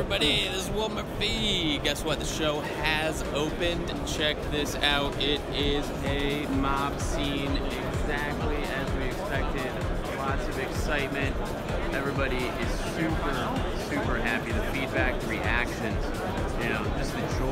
everybody? This is Will Murphy. Guess what? The show has opened. Check this out. It is a mob scene exactly as we expected. Lots of excitement. Everybody is super happy. The feedback, the reactions, you know, just the joy